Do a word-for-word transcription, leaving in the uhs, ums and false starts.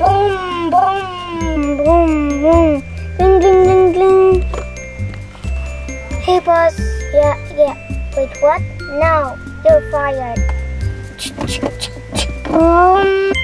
Boom, boom, boom, boom. Ding, ding, ding, ding. Hey, boss. Yeah, yeah. Wait, what? Now, you're fired. Boom.